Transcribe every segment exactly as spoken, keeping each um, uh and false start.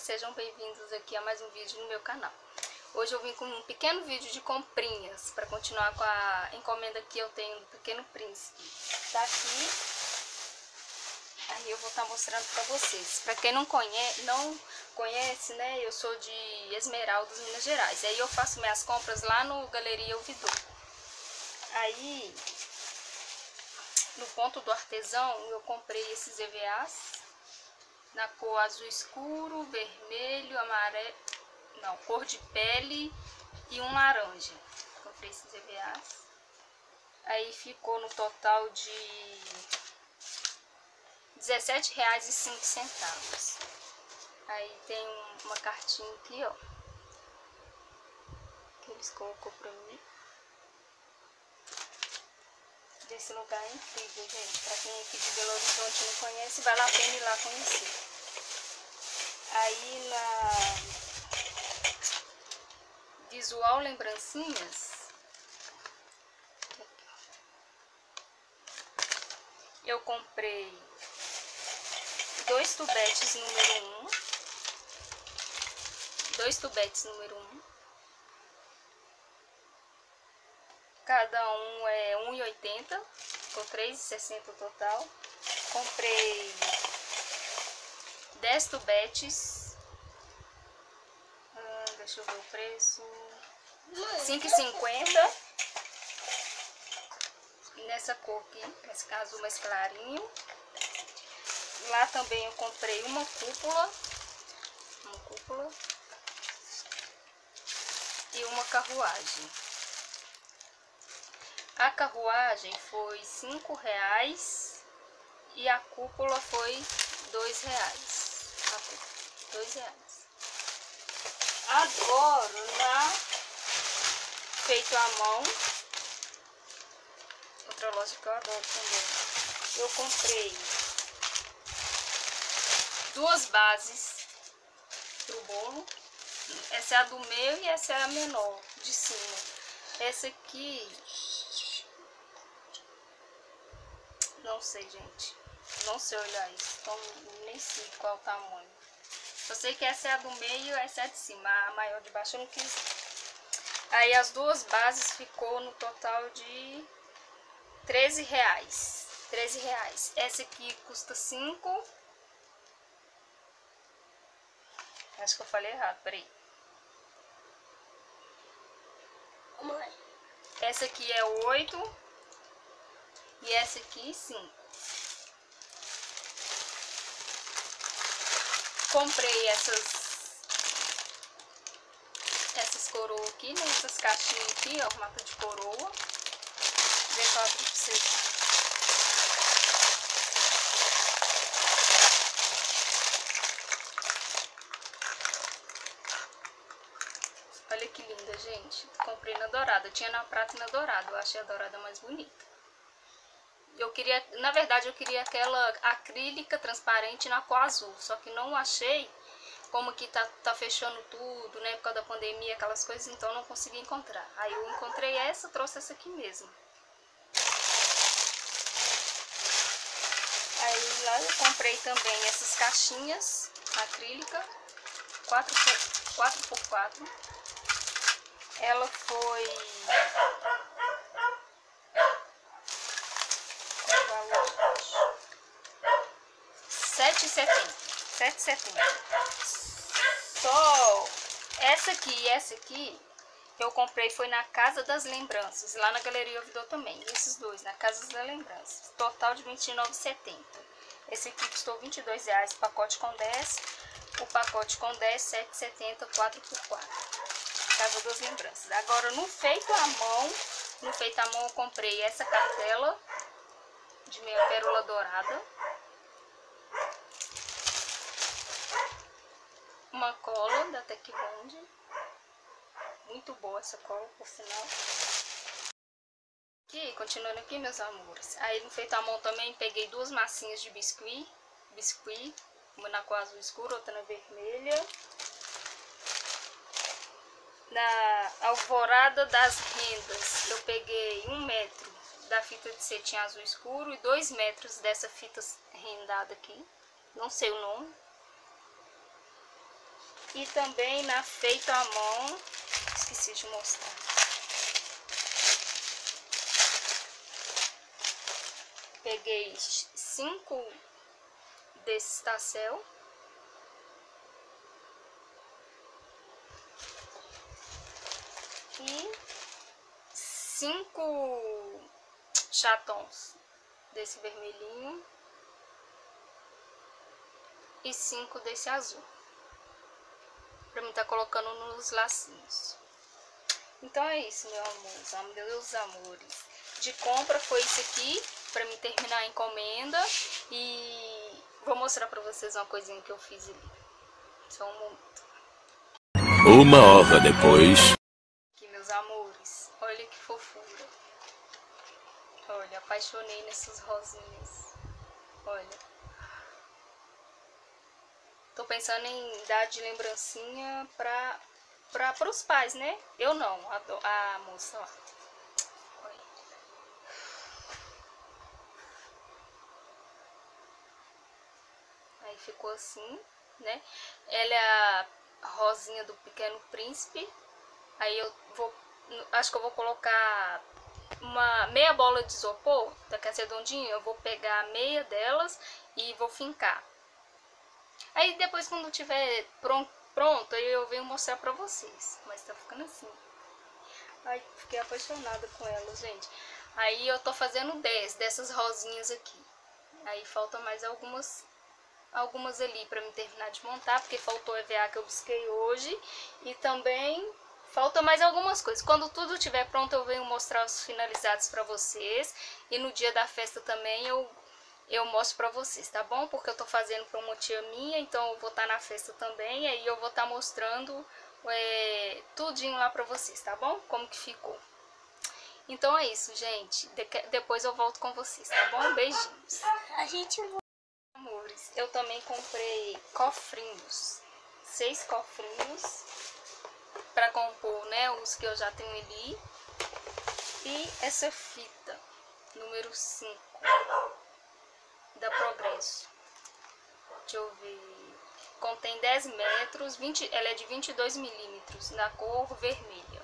sejam bem-vindos aqui a mais um vídeo no meu canal. Hoje eu vim com um pequeno vídeo de comprinhas para continuar com a encomenda que eu tenho do Pequeno Príncipe. Tá aqui, aí eu vou estar mostrando para vocês. Para quem não conhece, não conhece, né, eu sou de Esmeraldas, Minas Gerais. Aí eu faço minhas compras lá no Galeria Ouvidor. Aí, no ponto do artesão, eu comprei esses E V As na cor azul escuro, vermelho, amarelo, não, cor de pele e um laranja. Comprei esses E V As. Aí ficou no total de dezessete reais e cinco centavos. Aí tem uma cartinha aqui, ó, que eles colocou pra mim. Esse lugar é incrível, gente. Pra quem é aqui de Belo Horizonte não conhece, vale a pena ir lá conhecer. Aí na Visual Lembrancinhas, eu comprei dois tubetes número um, dois tubetes número um, cada um é um real e oitenta centavos, ficou três reais e sessenta centavos o total. Comprei dez tubetes, hum, deixa eu ver o preço, cinco reais e cinquenta centavos, nessa cor aqui, esse azul mais clarinho. Lá também eu comprei uma cúpula, uma cúpula e uma carruagem. A carruagem foi cinco reais e a cúpula foi dois reais. A cúpula, dois reais. Agora, na Feito à Mão, outra loja que eu adoro também, eu comprei duas bases pro bolo. Essa é a do meio e essa é a menor, de cima. Essa aqui, não sei, gente, não sei olhar isso, então nem sei qual o tamanho. Eu sei que essa é a do meio e essa é a de cima, a maior de baixo eu não quis. Aí as duas bases ficou no total de treze reais. treze reais. Essa aqui custa cinco. Acho que eu falei errado, peraí. Mãe. Essa aqui é oito. E essa aqui cinco. Comprei essas essas coroas aqui, né? Essas caixinhas aqui, ó, formato de coroa. Vê que eu abro pra vocês. Olha que linda, gente. Comprei na dourada. Tinha na prata e na dourada. Eu achei a dourada mais bonita. Eu queria, na verdade, eu queria aquela acrílica transparente na cor azul. Só que não achei. Como que tá, tá fechando tudo, né? Por causa da pandemia, aquelas coisas. Então eu não consegui encontrar. Aí eu encontrei essa, trouxe essa aqui mesmo. Aí lá eu comprei também essas caixinhas acrílica. quatro por quatro. Ela foi sete reais e setenta centavos. sete reais e setenta centavos. Só essa aqui e essa aqui que eu comprei foi na Casa das Lembranças, lá na Galeria Ouvidor também. Esses dois, na Casa das Lembranças. Total de vinte e nove reais e setenta centavos. Esse aqui custou vinte e dois reais, pacote com dez. O pacote com dez, sete reais e setenta centavos, quatro por quatro. Casa das Lembranças. Agora no Feito à Mão, no Feito à Mão eu comprei essa cartela de meia pérola dourada. Uma cola da Tec Bond. Muito boa essa cola, por sinal. Aqui, continuando aqui, meus amores. Aí no Feito à Mão também peguei duas massinhas de biscuit. Biscuit. Uma na cor azul escuro, outra na vermelha. Na Alvorada das Rendas, eu peguei um metro da fita de cetim azul escuro e dois metros dessa fita rendada aqui. Não sei o nome. E também na feito à mão, esqueci de mostrar. Peguei cinco desses tassel. E cinco chatons desse vermelhinho. E cinco desse azul. Pra mim tá colocando nos lacinhos. Então é isso, meu amor, meus amores. De compra foi isso aqui, pra mim terminar a encomenda. E vou mostrar pra vocês uma coisinha que eu fiz ali. Só um momento. Uma hora depois. Aqui, meus amores, olha que fofura. Olha, apaixonei nessas rosinhas. Olha. Tô pensando em dar de lembrancinha pra, pra, pros pais, né? Eu não, a, a moça lá. Olha. Aí ficou assim, né? Ela é a rosinha do Pequeno Príncipe. Aí eu vou, acho que eu vou colocar uma meia bola de isopor, daquela redondinha. Eu vou pegar a meia delas e vou fincar. Aí depois, quando tiver pronto, pronto, aí eu venho mostrar pra vocês. Mas tá ficando assim. Ai, fiquei apaixonada com ela, gente. Aí eu tô fazendo dez dessas rosinhas aqui. Aí falta mais algumas, algumas ali pra me terminar de montar, porque faltou E V A que eu busquei hoje. E também falta mais algumas coisas. Quando tudo estiver pronto, eu venho mostrar os finalizados pra vocês. E no dia da festa também eu... eu mostro pra vocês, tá bom? Porque eu tô fazendo pra uma tia minha, então eu vou estar na festa também, aí eu vou estar mostrando é, tudinho lá pra vocês, tá bom? Como que ficou. Então é isso, gente. De depois eu volto com vocês, tá bom? Beijinhos. A gente vai. Amores, eu também comprei cofrinhos. Seis cofrinhos pra compor, né? Os que eu já tenho ali. E essa fita, número cinco. Da Progresso. Deixa eu ver. Contém dez metros, vinte, ela é de vinte e dois milímetros, na cor vermelha.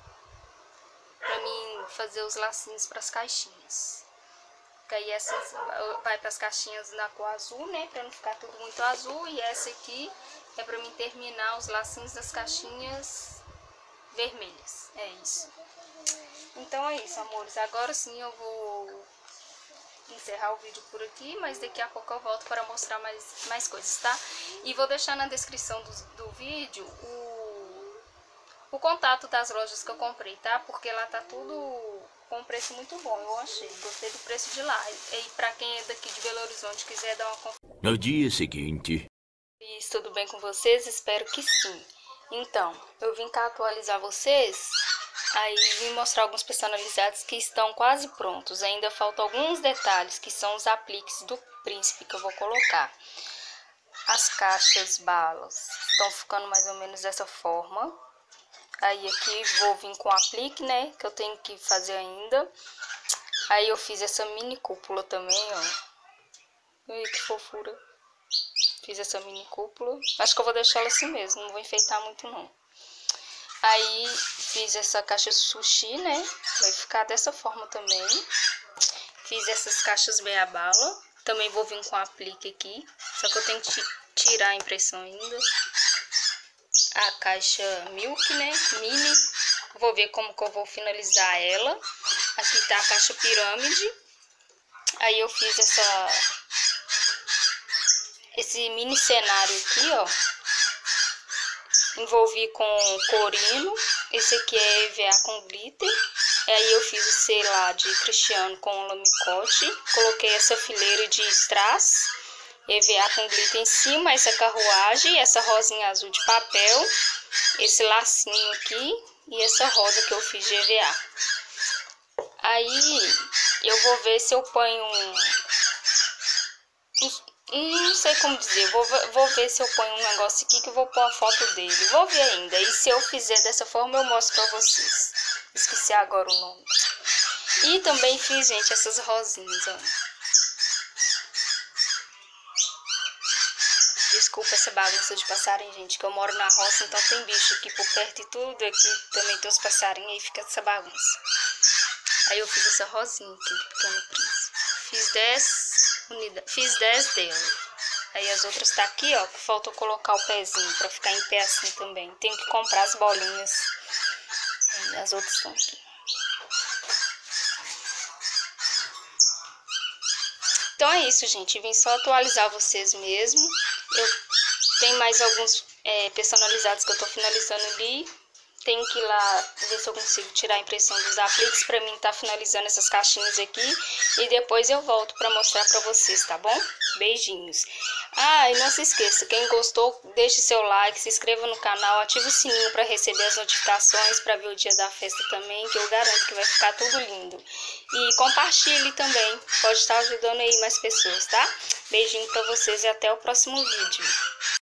Pra mim fazer os lacinhos para as caixinhas. Que aí essas vai para as caixinhas na cor azul, né? Pra não ficar tudo muito azul. E essa aqui é pra mim terminar os lacinhos das caixinhas vermelhas. É isso. Então é isso, amores. Agora sim eu vou encerrar o vídeo por aqui, mas daqui a pouco eu volto para mostrar mais, mais coisas, tá? E vou deixar na descrição do, do vídeo o, o contato das lojas que eu comprei, tá? Porque lá tá tudo com um preço muito bom, eu achei. Gostei do preço de lá. E, e pra quem é daqui de Belo Horizonte quiser dar uma conferida. No dia seguinte. Isso, tudo bem com vocês? Espero que sim. Então, eu vim cá atualizar vocês. Aí vim mostrar alguns personalizados que estão quase prontos. Ainda faltam alguns detalhes, que são os apliques do príncipe que eu vou colocar. As caixas balas estão ficando mais ou menos dessa forma. Aí aqui vou vir com o aplique, né, que eu tenho que fazer ainda. Aí eu fiz essa mini cúpula também, ó. Ai, que fofura. Fiz essa mini cúpula. Acho que eu vou deixar ela assim mesmo, não vou enfeitar muito não. Aí fiz essa caixa sushi, né? Vai ficar dessa forma também. Fiz essas caixas meia bala. Também vou vir com aplique aqui. Só que eu tenho que tirar a impressão ainda. A caixa milk, né? Mini. Vou ver como que eu vou finalizar ela. Aqui tá a caixa pirâmide. Aí eu fiz essa... esse mini cenário aqui, ó. Envolvi com corino. Esse aqui é E V A com glitter. Aí eu fiz o sei lá de Cristiano com lamicote. Coloquei essa fileira de strass E V A com glitter em cima. Essa carruagem, essa rosinha azul de papel. Esse lacinho aqui. E essa rosa que eu fiz de E V A. Aí eu vou ver se eu ponho um... um não sei como dizer, vou, vou ver se eu ponho um negócio aqui que eu vou pôr a foto dele. Vou ver ainda. E se eu fizer dessa forma, eu mostro pra vocês. Esqueci agora o nome. E também fiz, gente, essas rosinhas, ó. Deixa desculpa essa bagunça de passarinho, gente, que eu moro na roça, então tem bicho aqui por perto e tudo. Aqui também tem uns passarinhos, aí fica essa bagunça. Aí eu fiz essa rosinha aqui do Pequeno Príncipe. Fiz dez unidades, fiz dez dela. Aí as outras tá aqui, ó, que falta eu colocar o pezinho pra ficar em pé assim também. Tenho que comprar as bolinhas. Aí as outras estão aqui. Então é isso, gente. Vim só atualizar vocês mesmo. Eu tenho mais alguns é, personalizados que eu tô finalizando ali. Tenho que ir lá ver se eu consigo tirar a impressão dos apliques pra mim tá finalizando essas caixinhas aqui. E depois eu volto pra mostrar pra vocês, tá bom? Beijinhos. Ah, e não se esqueça, quem gostou, deixe seu like, se inscreva no canal, ative o sininho pra receber as notificações, pra ver o dia da festa também, que eu garanto que vai ficar tudo lindo. E compartilhe também, pode estar ajudando aí mais pessoas, tá? Beijinho pra vocês e até o próximo vídeo.